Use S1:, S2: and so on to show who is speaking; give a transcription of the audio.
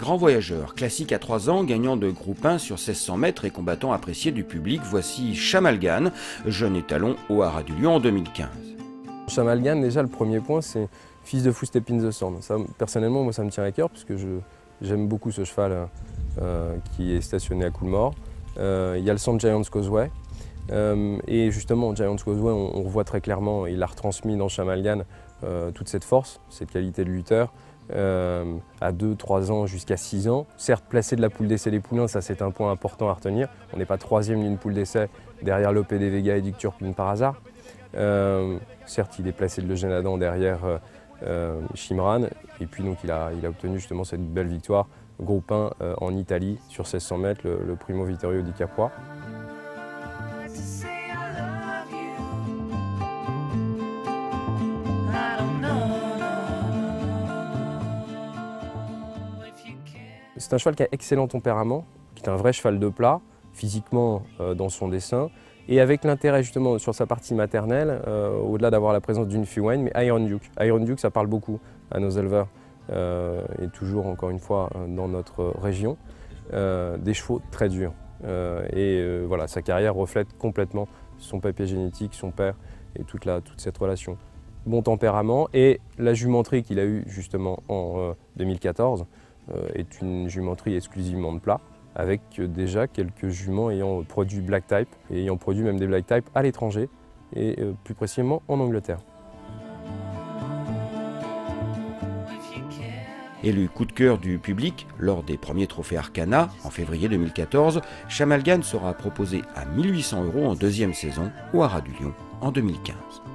S1: Grand voyageur, classique à 3 ans, gagnant de groupe 1 sur 1600 mètres et combattant apprécié du public, voici Chamalgane, jeune étalon au Haras du Lion en 2015.
S2: Chamalgane, déjà le premier point, c'est fils de Fou Step in the Sand. Ça, personnellement, moi ça me tient à cœur puisque j'aime beaucoup ce cheval qui est stationné à Coolmore. Il y a le centre Giant's Causeway. Et justement, Giant's Causeway, on revoit très clairement, il a retransmis dans Chamalgane toute cette force, cette qualité de lutteur, à 2, 3 ans jusqu'à 6 ans. Certes, placé de la poule d'essai des poulains, ça c'est un point important à retenir. On n'est pas 3e d'une poule d'essai derrière Lope de Vega et Dick Turpin par hasard. Certes, il est placé de Eugène Adam derrière Shimran. Et puis donc il a obtenu justement cette belle victoire, groupe 1 en Italie sur 1600 mètres, le Primo Vittorio di Capua. C'est un cheval qui a excellent tempérament, qui est un vrai cheval de plat, physiquement dans son dessin, et avec l'intérêt justement sur sa partie maternelle, au-delà d'avoir la présence d'une Fiwine, mais Iron Duke. Iron Duke, ça parle beaucoup à nos éleveurs, et toujours encore une fois dans notre région, des chevaux très durs. Voilà, sa carrière reflète complètement son papier génétique, son père et toute cette relation. Bon tempérament, et la jumenterie qu'il a eue justement en 2014, est une jumenterie exclusivement de plat, avec déjà quelques juments ayant produit black type, et ayant produit même des black type à l'étranger, et plus précisément en Angleterre.
S1: Élu coup de cœur du public lors des premiers trophées Arcana en février 2014, Chamalgane sera proposé à 1 800 € en 2e saison au Haras du Lion en 2015.